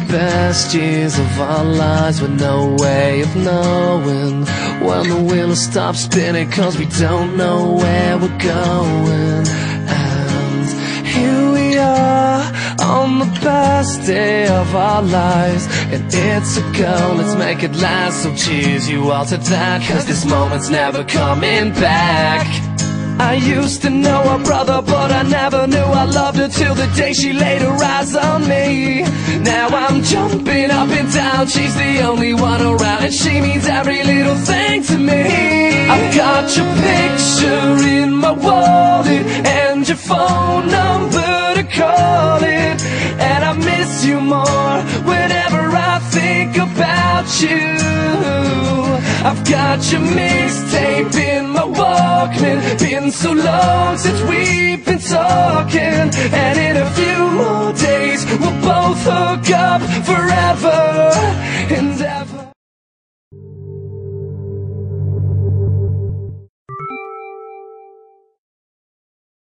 best years of our lives with no way of knowing when the wheel stops spinning, 'cause we don't know where we're going. And here we are on the best day of our lives, and it's a go, let's make it last. So cheers you all to that, 'cause this moment's never coming back. I used to know her brother, but I never knew I loved her till the day she laid her eyes on me. Now I'm jumping up and down, she's the only one around, and she means every little thing to me. I've got your picture in my wallet and your phone number to call it, and I miss you more whenever I think about you. I've got your mixtape in my Walkman, been so long since we've been talking, and in a few more days we'll both hook up forever